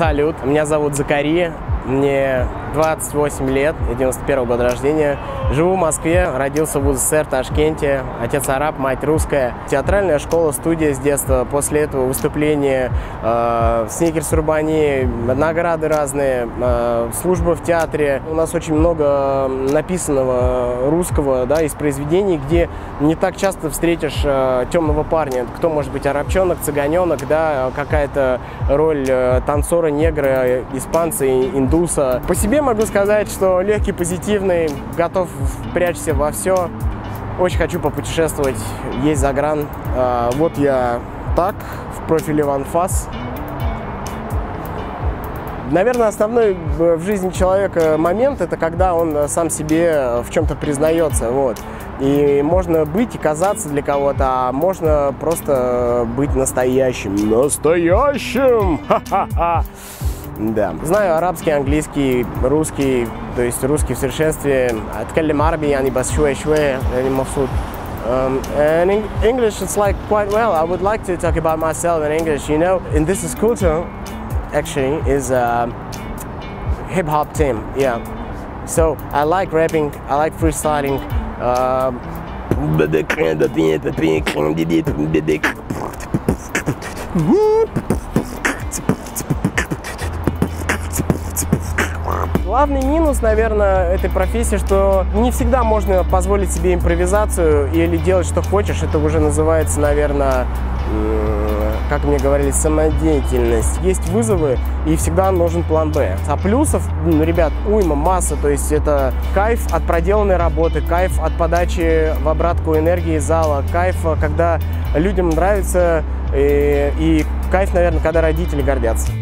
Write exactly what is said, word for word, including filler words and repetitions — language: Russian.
Салют, меня зовут Закари, мне двадцать восемь лет, я девяносто первого года рождения. Живу в Москве, родился в УЗСР, Ташкенте, отец араб, мать русская. Театральная школа, студия с детства, после этого выступления, э, Сникерс Урбани, награды разные, э, служба в театре. У нас очень много написанного русского, да, из произведений, где не так часто встретишь э, темного парня. Кто может быть арабчонок, цыганенок, да, какая-то роль э, танцора, негра, испанца, индуса. По себе могу сказать, что легкий, позитивный, готов прячься во все. Очень хочу попутешествовать, есть загран. А, вот я так, в профиле OneFast. Наверное, основной в жизни человека момент — это когда он сам себе в чем-то признается. Вот. И можно быть и казаться для кого-то, а можно просто быть настоящим. Настоящим! Ха-ха-ха! Да. Знаю арабский, английский, русский, то есть русский в совершенстве. أتكلم عربي يعني بس شوي شوي يعني مبسوط. And in English it's like quite well. I would like to talk about myself in English, you know. In this school actually is a hip hop team, yeah. So I like rapping, I like freestyling. Uh, Главный минус, наверное, этой профессии, что не всегда можно позволить себе импровизацию или делать, что хочешь. Это уже называется, наверное, как мне говорили, самодеятельность. Есть вызовы, и всегда нужен план Б. А плюсов, ну, ребят, уйма, масса. То есть это кайф от проделанной работы, кайф от подачи в обратку энергии из зала, кайф, когда людям нравится, и, и кайф, наверное, когда родители гордятся.